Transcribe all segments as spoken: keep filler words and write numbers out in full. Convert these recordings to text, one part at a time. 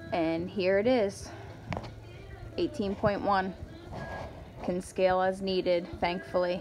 And here it is, eighteen point one. Can scale as needed, thankfully.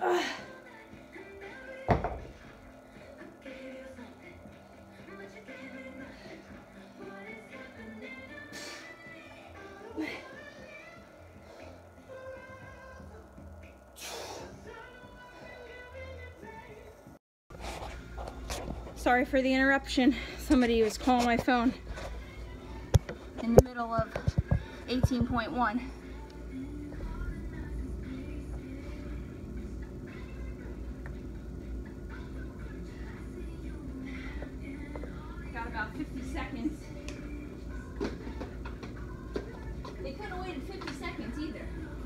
Ugh. Sorry for the interruption. Somebody was calling my phone in the middle of eighteen point one. Got about fifty seconds. They couldn't have waited fifty seconds either.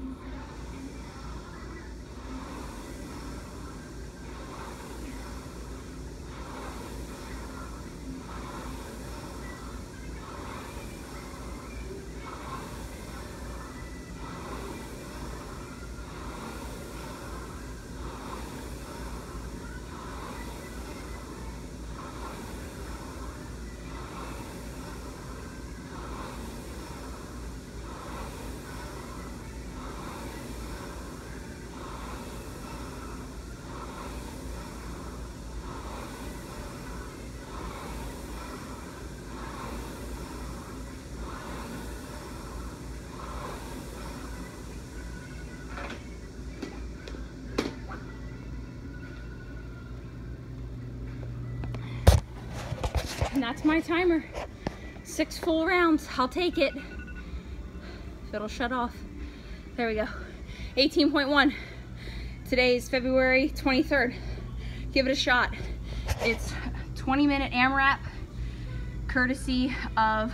And that's my timer. Six full rounds. I'll take it. If it'll shut off. There we go. eighteen point one. Today is February twenty-third. Give it a shot. It's twenty minute AMRAP, courtesy of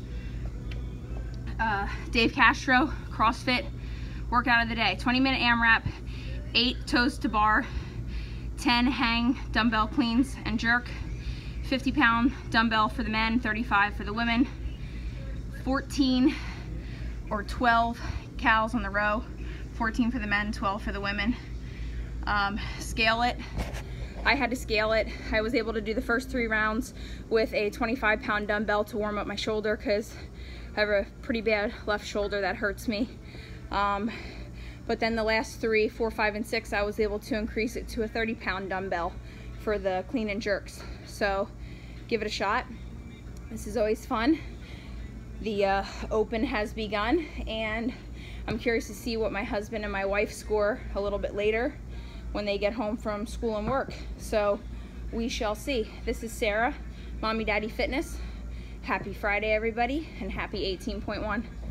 uh, Dave Castro, CrossFit workout of the day. twenty minute AMRAP, eight toes to bar, ten hang dumbbell cleans and jerk, fifty pound dumbbell for the men, thirty-five for the women, fourteen or twelve cals on the row, fourteen for the men, twelve for the women. Um, scale it. I had to scale it. I was able to do the first three rounds with a twenty-five pound dumbbell to warm up my shoulder because I have a pretty bad left shoulder that hurts me. Um, but then the last three, four, five, and six, I was able to increase it to a thirty pound dumbbell for the clean and jerks. So give it a shot. This is always fun. The uh, open has begun, and I'm curious to see what my husband and my wife score a little bit later when they get home from school and work. So we shall see. This is Sarah, Mommy Daddy Fitness. Happy Friday, everybody, and happy eighteen point one.